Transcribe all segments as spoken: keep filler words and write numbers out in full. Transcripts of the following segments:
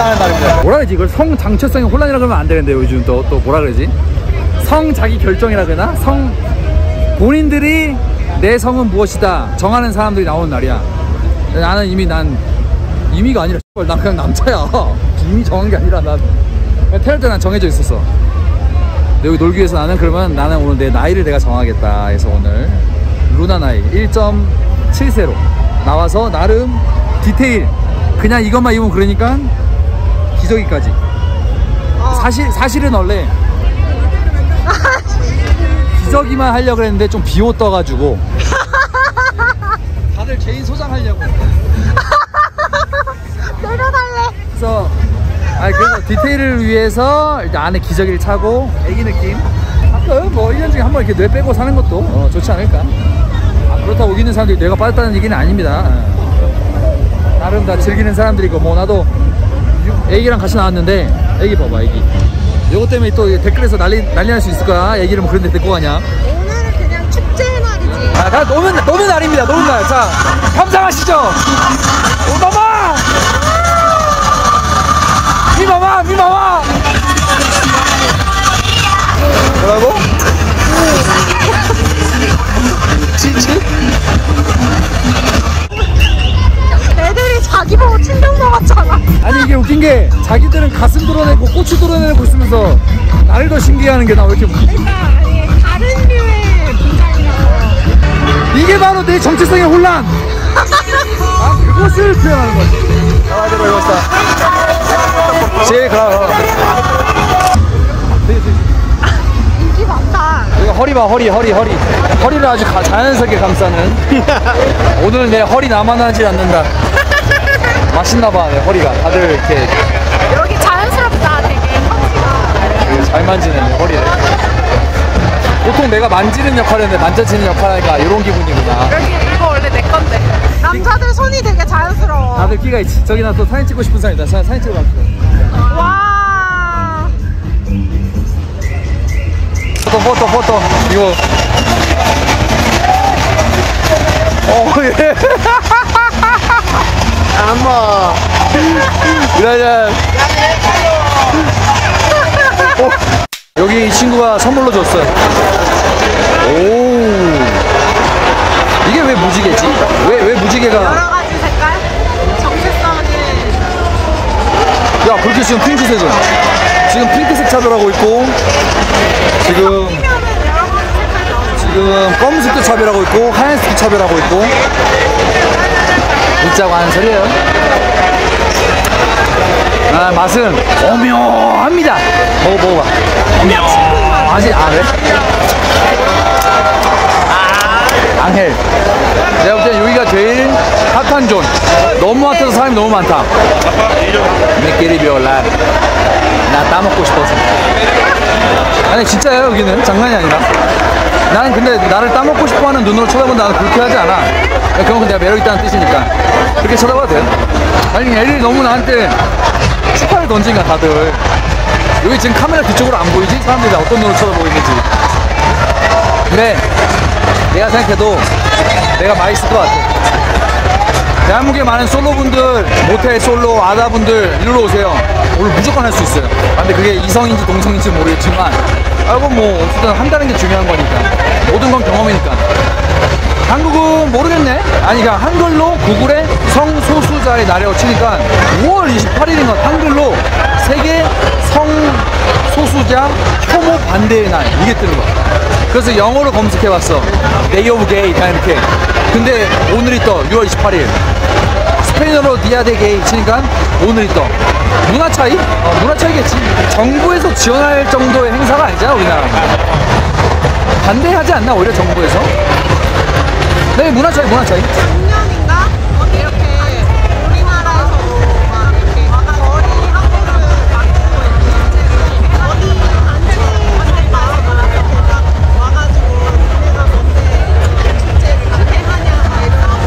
결정하는 날입니다. 뭐라 그러지? 이걸 성 정체성의 혼란이라 그러면 안 되는데 요즘 또, 또 뭐라 그러지? 성 자기 결정이라 그러나? 성 본인들이 내 성은 무엇이다 정하는 사람들이 나오는 날이야. 나는 이미 난 이미가 아니라 난 그냥 남자야. 이미 정한 게 아니라 난 태어날 때 난 정해져 있었어. 여기 놀기 위해서 나는 그러면 나는 오늘 내 나이를 내가 정하겠다 해서 오늘 루나 나이 일 점 칠 세로 나와서 나름 디테일 그냥 이것만 입으면 그러니까 기저귀까지. 사실, 사실은 원래 기저귀만 하려고 했는데 좀 비오 떠가지고 다들 개인 소장하려고 내려달래. 그래서 아니 그래서 디테일을 위해서 일단 안에 기저귀를 차고 애기 느낌. 가끔 뭐 일 년 중에 한 번 이렇게 뇌 빼고 사는 것도 어, 좋지 않을까. 아, 그렇다고 여기 있는 사람들이 뇌가 빠졌다는 얘기는 아닙니다. 어. 나름 다 즐기는 사람들이고 뭐 나도 애기랑 같이 나왔는데 애기 봐봐 애기. 요거 때문에 또 댓글에서 난리 난리 날 수 있을 거야. 애기를 뭐 그런 데 데리고 가냐. 오늘은 그냥 축제의 날이지. 아, 다 노는 노는 날입니다. 노는 날. 자, 감상하시죠. 오마마. 미마마 미마마. 뭐라고? 치치? 애들이 자기 보고 충격 먹었잖아. 아니 이게 웃긴 게 자기들은 가슴 드러내고 꼬치 드러내고 있으면서 나를 더 신기해하는 게 나 왜 이렇게 웃기지? 그러니까 아니 다른 류의 분장이라고. 이게 바로 내 정체성의 혼란. 아 그것을 표현하는 거지. 아 내가 이거다. 제일 그럼. 인기 많다. 이거 허리 봐 허리 허리 허리 허리를 아주 가, 자연스럽게 감싸는. 오늘 내 허리 나만 하지 않는다. 맛있나봐 내 허리가. 다들 이렇게 여기 자연스럽다 되게. 잘 만지네 내 허리를. 보통 내가 만지는 역할을 했는데 만져지는 역할이니까 이런 기분이구나. 여기 이거 원래 내 건데. 남자들 손이 되게 자연스러워. 다들 끼가 있지. 저기 나 또 사진 찍고 싶은 사람이다. 사, 사진 찍으러 갈게요. 와. 포토 포토 포토 이거. 어 예. 아마 그러자. 어, 여기 이 친구가 선물로 줬어요. 오. 이게 왜 무지개지? 왜 왜 무지개가? 여러 가지 색깔, 정체성이. 야 그렇게 지금 핑크색은 지금 핑크색 차별하고 있고 지금 지금 검은색도 차별하고 있고 하얀색도 차별하고 있고 웃자고 하는 소리예요. 아 맛은 오묘합니다. 먹어 먹어봐. 오묘하지. 아 그래? 앙헬. 내가 볼 때 여기가 제일 핫한 존. 너무 핫해서 사람이 너무 많다. 미끼리 비올라. 나 따먹고 싶어서. 아니 진짜야 여기는 장난이 아니라. 나는 근데 나를 따먹고 싶어하는 눈으로 쳐다본다. 나는 그렇게 하지 않아. 그건 내가 매력있다는 뜻이니까 그렇게 쳐다봐도 돼. 아니 애들이 너무 나한테 축하를 던지니까 다들. 여기 지금 카메라 뒤쪽으로 안 보이지? 사람들이 어떤 눈으로 쳐다보고 있는지. 근데 내가 생각해도 내가 맛있을 것 같아. 대한민국에 많은 솔로분들, 모텔 솔로, 아다분들 이리로 오세요. 오늘 무조건 할 수 있어요. 근데 그게 이성인지 동성인지 모르겠지만 아이고 뭐 어쨌든 한다는 게 중요한 거니까. 모든 건 경험이니까. 한국은 모르겠네. 아니 그냥 한글로 구글에 성소수자의 날이라고 치니까 오월 이십팔일인 것. 한글로 세계 성소수자 혐오 반대의 날 이게 뜨는 거야. 그래서 영어로 검색해봤어. Day of Gay 그냥 이렇게. 근데 오늘이 떠. 유월 이십팔일. 스페인어로 디아 데 게이 치니까 오늘이 떠. 문화 차이? 어, 문화 차이겠지. 정부에서 지원할 정도의 행사가 아니잖아 우리나라는. 반대하지 않나 오히려 정부에서? 네 문화 차이 문화 차이. 작년인가? 어디 이렇게 우리나라에서도 막 이렇게 거리 학교를 맡고 있는 어디 단체가 와가지고 우리가 뭔데 축제를 이렇게 하냐 막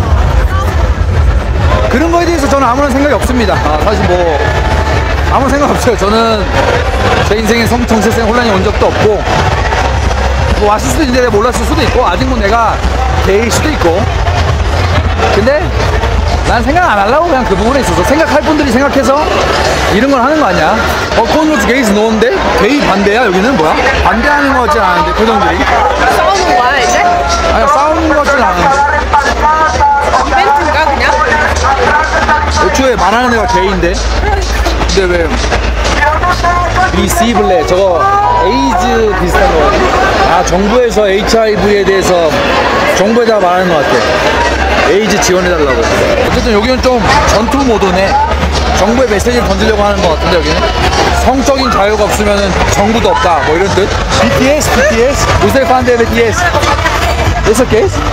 이러고. 그런 거에 대해서 저는 아무런 생각이 없습니다. 아, 사실 뭐 아무 생각 없어요. 저는 제 인생에 성 정체성 혼란이 온 적도 없고 뭐 왔을 수도 있는데 내가 몰랐을 수도 있고 아직 뭐 내가 게일 수도 있고. 근데 난 생각 안 하려고 그냥 그 부분에 있어서 생각할 분들이 생각해서 이런 걸 하는 거 아니야. 어, 콘로즈 게이즈 노인데? 게이 반대야? 여기는 뭐야? 반대하는 거 같진 않은데, 표정들이. 싸우는 거야 이제? 아니, 싸우는 거 같진 않은데. 이벤트인가 그냥? 애초에 말하는 애가 게이인데? 근데 왜 비시블레 저거 에이즈 비슷한 거 같아. 아, 정부에서 에이치아이브이에 대해서 정부에다가 말하는 것 같아. 에이즈 지원해달라고. 어쨌든 여기는 좀 전투 모드네. 정부의 메시지를 던지려고 하는 것 같은데, 여기는 성적인 자유가 없으면 정부도 없다 뭐 이런 뜻. 비티에스 비티에스 우세 판데 비티에스 Eso qué es?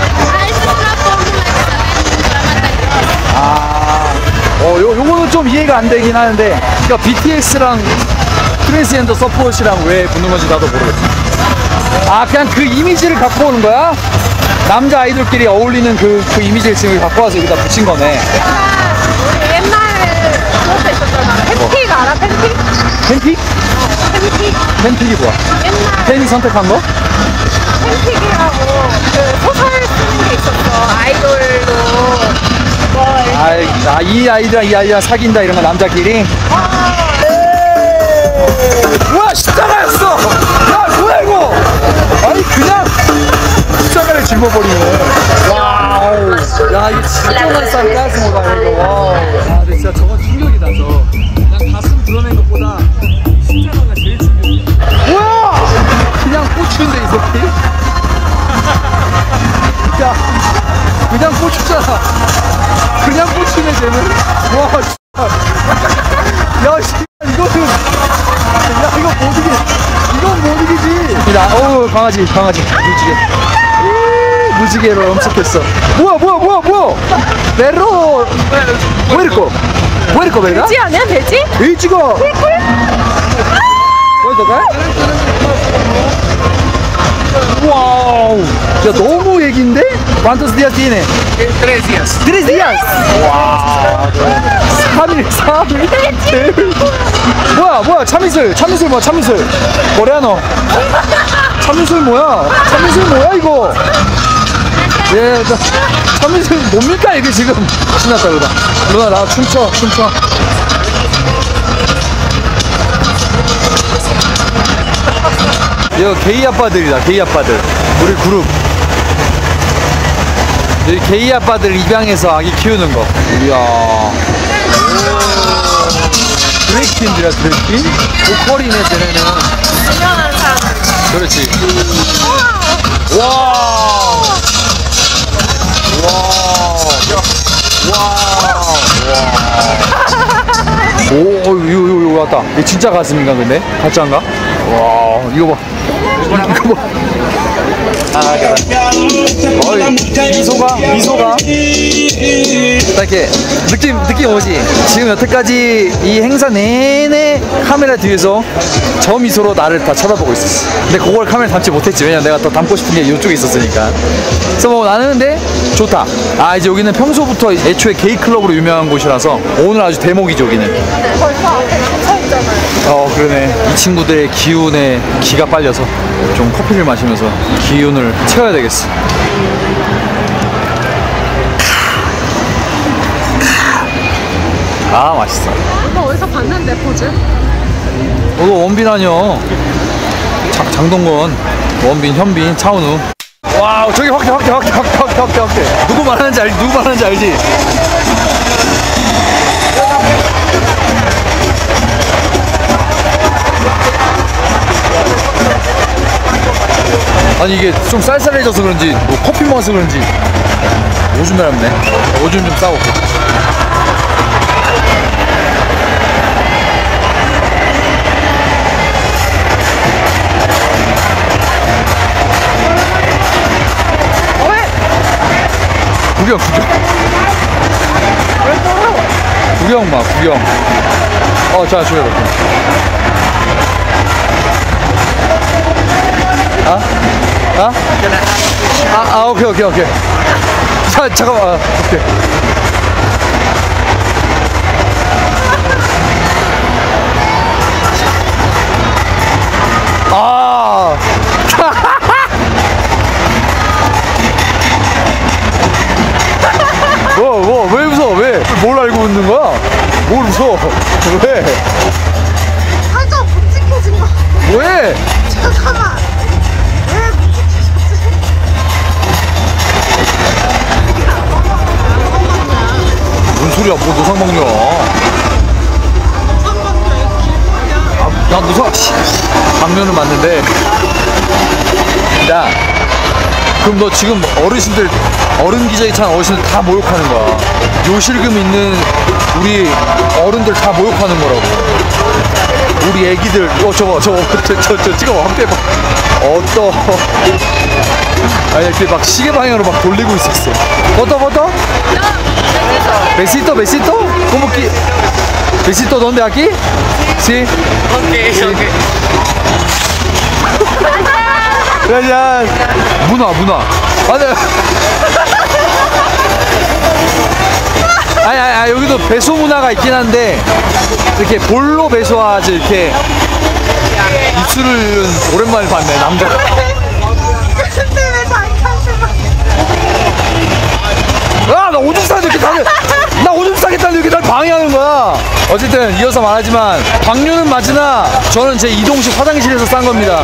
아, 어, 요, 요거는 좀 이해가 안 되긴 하는데, 그러니까 비티에스랑 트랜스젠더 서포트랑 왜 붙는 건지 나도 모르겠어. 아, 그냥 그 이미지를 갖고 오는 거야? 남자 아이돌끼리 어울리는 그, 그 이미지를 지금 갖고 와서 여기다 붙인 거네. 우리 옛날에 그것도 있었잖아. 팬틱 알아? 팬틱? 팬틱? 팬틱. 팬틱이 뭐야? 옛날에 팬이 선택한 거? 팬틱이라고 그 소설 쓰는 게 있었어. 아이돌로 뭐 이렇게. 아, 이 아이들랑 이 아이랑 사귄다 이런 거 남자끼리? 뭐야, 십자가였어! 야, 뭐야 이거! 아니, 그냥 십자가를 짊어버리네. 와우. 야, 이게 진짜 난 가슴이다 이거. 와우. 아, 근데 진짜 저건 충격이다, 저. 그냥 가슴 드러낸 것보다 십자가가 제일 충격이야. 뭐야! 그냥 꽂히는데, 이 새끼? 야, 그냥 꽂혔잖아. 그냥 꽂히네, 쟤는. 와, 진짜. 야, 씨, 이거는. 야, 이거 못 이겨. 이건 못 이기지. 야, 어우, 강아지, 강아지. 무지개. 무지개로 엄석했어. 뭐야, 뭐야, 뭐야, 뭐야. 베로. 웨르코. 웨르코, 베가? 돼지 아니야? 돼지? 돼지가. 어디다가? 와우. 야, 너무 얘긴데? ¿Cuántos días tiene? Tres días. Tres días. 와. 삼 일, 삼 일. 뭐야, 뭐야, 참이슬, 참이슬 뭐야, 참이슬. 코레아노. 참이슬 뭐야? 참이슬 뭐야, 이거? 예, 나, 참이슬 뭡니까, 이게 지금? 신났다, 루나. 루나, 나 춤춰, 춤춰. 이거 게이 아빠들이다, 게이 아빠들. 우리 그룹. 여기 게이 아빠들 입양해서 아기 키우는 거. 이야. 드래곤이라 드래곤? 보컬이네, 쟤네는. 유명한 사람. 그렇지. 와. 와. 와. 와. 오, 이거, 이거, 이거 왔다. 이거 진짜 가슴인가, 근데? 가짜인가? 와, 이거 봐. 이거 봐. 아, 어이, 미소가, 미소가. 이렇게 느낌, 느낌 오지? 지금 여태까지 이 행사 내내 카메라 뒤에서 저 미소로 나를 다 쳐다보고 있었어. 근데 그걸 카메라 담지 못했지. 왜냐면 내가 더 담고 싶은 게 이쪽에 있었으니까. 그래서 뭐 나는 근데 좋다. 아, 이제 여기는 평소부터 애초에 게이 클럽으로 유명한 곳이라서 오늘 아주 대목이죠, 여기는. 벌써 앞에 남자 있잖아요. 어, 그러네. 이 친구들의 기운에 기가 빨려서 좀 커피를 마시면서 기운을 채워야 되겠어. 아, 맛있어. 이거 어디서 봤는데 포즈? 어, 너 원빈 아니여. 장, 장동건, 원빈, 현빈, 차은우. 와, 저기 확대, 확대, 확대, 확대, 확대, 확대, 확대. 누구 말하는지 알지? 누구 말하는지 알지? 아니, 이게 좀 쌀쌀해져서 그런지, 뭐 커피 먹어서 그런지 오줌 나렵네. 오줌 좀 싸고. 구경, 구경. 구경 봐, 구경. 어, 자, 조용히 해. 아? 아? 아, 아, 오케이, 오케이, 오케이. 자, 잠깐만. 아, 오케이. 아. 뭐, 뭐, 왜 웃어? 왜? 왜? 살짝 묵직해진 거. 왜? 잠깐만. 왜 묵직해졌지? 뭔 소리야? 뭐 노상방뇨야? 아, 나 노상 방뇨는 맞는데. 야, 그럼 너 지금 어르신들 어른 기저귀 찬 어르신들 다 모욕하는 거야. 요실금 있는 우리 어른들 다 모욕하는 거라고. 우리 애기들 어 저거 저거 저, 저, 저 찍어봐 한번 빼봐. 어떠 아니 이렇게 막 시계 방향으로 막 돌리고 있었어. 버터 버터 베시토 베시토 꼬무끼 베시토 donde aquí? Sí. Ok, ok. 그냥 문화 문화 맞아요. 아니, 아니, 아니 여기도 배소 문화가 있긴 한데 이렇게 볼로 배소하지 이렇게 입술을 오랜만에 봤네 남자. 근데 왜 잠깐만. 아, 나 오줌 싸게 이렇게 다들 나 오줌 싸겠다는 이렇게 날 방해하는 거야. 어쨌든 이어서 말하지만 방류는 맞으나 저는 제 이동식 화장실에서 싼 겁니다.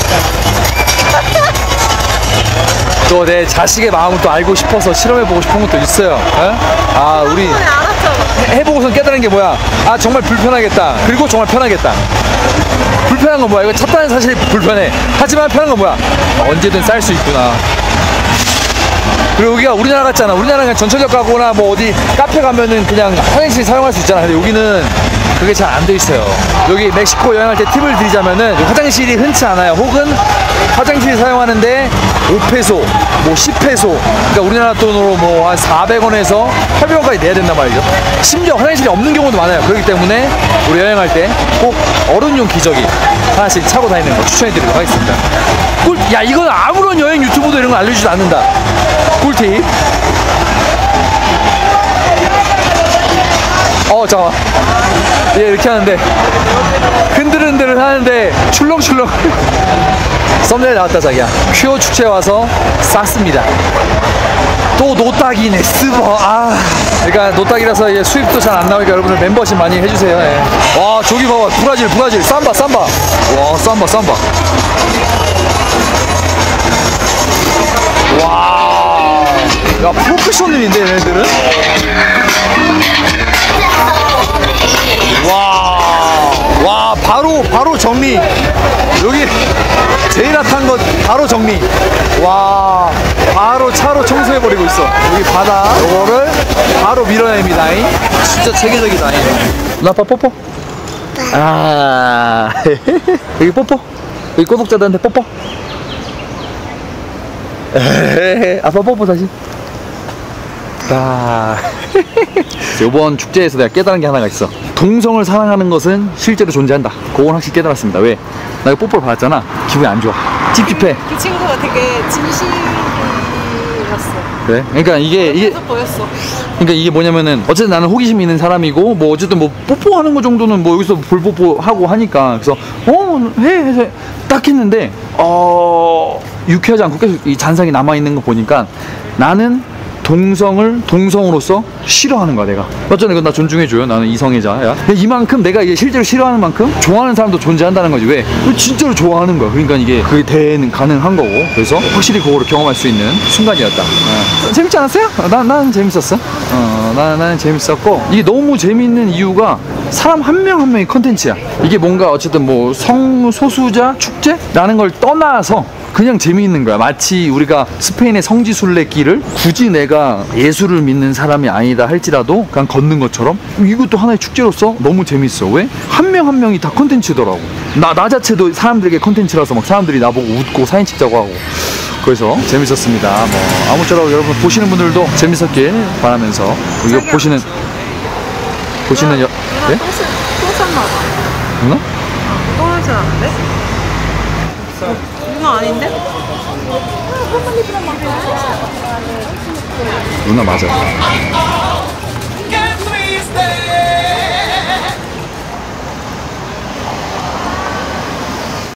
또 내 자식의 마음을 또 알고 싶어서 실험해보고 싶은 것도 있어요. 에? 아 우리 알았죠. 해보고선 깨달은 게 뭐야? 아 정말 불편하겠다. 그리고 정말 편하겠다. 불편한 건 뭐야? 이거 찼다는 사실이 불편해. 하지만 편한 건 뭐야? 언제든 쌀 수 있구나. 그리고 여기가 우리나라 같잖아. 우리나라는 그냥 전철역 가거나 뭐 어디 카페 가면은 그냥 화장실 사용할 수 있잖아. 근데 여기는 그게 잘 안 돼 있어요. 여기 멕시코 여행할 때 팁을 드리자면은 화장실이 흔치 않아요. 혹은 화장실 사용하는데 오 페소, 뭐 십 페소, 그러니까 우리나라 돈으로 뭐 한 사백 원에서 팔백 원까지 내야 된단 말이죠. 심지어 화장실이 없는 경우도 많아요. 그렇기 때문에 우리 여행할 때 꼭 어른용 기저귀 하나씩 차고 다니는 거 추천해드리도록 하겠습니다. 꿀, 야 이건 아무런 여행 유튜브도 이런 거 알려주지도 않는다. 꿀팁. 어 잠깐만. 예 이렇게 하는데 흔들흔들 하는데 출렁출렁. 썸네일 나왔다 자기야. 큐어 축제 와서 쌌습니다. 또 노딱이네 스버. 아 그러니까 노딱이라서 이제 수입도 잘 안 나오니까 여러분들 member십 많이 해주세요. 예. 와 저기 봐봐 브라질 브라질 삼바 삼바. 와 삼바 삼바. 와, 야 프로페셔널인데 얘네들은. 와, 와 바로 바로 정리. 여기 제일 핫한 것 바로 정리. 와, 바로 차로 청소해버리고 있어. 여기 바다 요거를 바로 밀어냅니다. 진짜 체계적이다. 나빠 뽀뽀. 아, 여기 뽀뽀. 여기 구독자들한테 뽀뽀. 에헤헤. 아빠 뽀뽀 다시. 아. 이번 축제에서 내가 깨달은 게 하나가 있어. 동성을 사랑하는 것은 실제로 존재한다. 그건 확실히 깨달았습니다. 왜? 나 이거 뽀뽀를 받았잖아. 기분이 안 좋아. 찝찝해. 그 친구가 되게 진심이었어. 그래? 그러니까 이게 이게 보였어. 그러니까 이게 뭐냐면은 어쨌든 나는 호기심 있는 사람이고 뭐 어쨌든 뭐 뽀뽀하는 거 정도는 뭐 여기서 볼 뽀뽀하고 하니까 그래서 어 해 해서 딱 했는데 어 유쾌하지 않고 계속 이 잔상이 남아 있는 거 보니까 나는 동성을 동성으로서 싫어하는 거야 내가. 맞잖아. 이건 나 존중해줘요. 나는 이성애자야. 근데 이만큼 내가 이게 실제로 싫어하는 만큼 좋아하는 사람도 존재한다는 거지. 왜? 진짜로 좋아하는 거야. 그러니까 이게 그게 대는 가능한 거고. 그래서 확실히 그거를 경험할 수 있는 순간이었다. 어. 재밌지 않았어요? 난, 나는 재밌었어. 어, 나, 나는 재밌었고 이게 너무 재밌는 이유가 사람 한 명 한 명이 컨텐츠야. 이게 뭔가 어쨌든 뭐 성소수자 축제라는 걸 떠나서 그냥 재미있는 거야. 마치 우리가 스페인의 성지순례길을 굳이 내가 예수를 믿는 사람이 아니다 할지라도 그냥 걷는 것처럼 이것도 하나의 축제로서 너무 재밌어. 왜? 한 명 한 명이 다 컨텐츠더라고. 나, 나 자체도 사람들에게 컨텐츠라서 막 사람들이 나보고 웃고 사진 찍자고 하고 그래서 재밌었습니다. 뭐 아무쪼록 여러분 보시는 분들도 재밌었길 바라면서 이거 보시는 보시는 여... 누나 네? 또 쌌나봐. 누나? 또 하지 않았는데? 누나 아닌데? 누나 맞아.